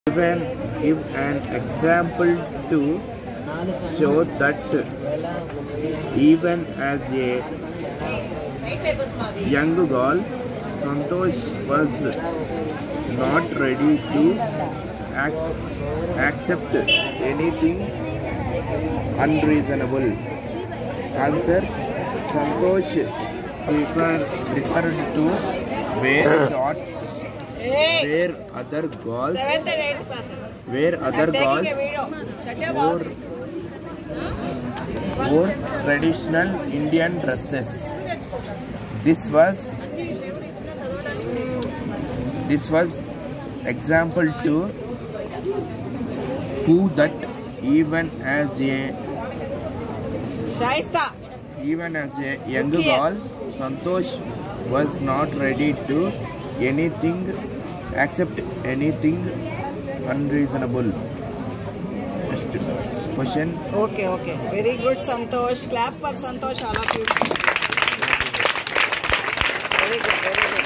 Give an example to show that even as a young girl, Santosh was not ready to accept anything unreasonable. Answer: Santosh preferred to wear shorts where other girls wore traditional Indian dresses. This was example to prove that even as a young girl, Santosh was not ready to accept anything unreasonable. Next question. Okay. Very good, Santosh. Clap for Santosh, all of you. Very good.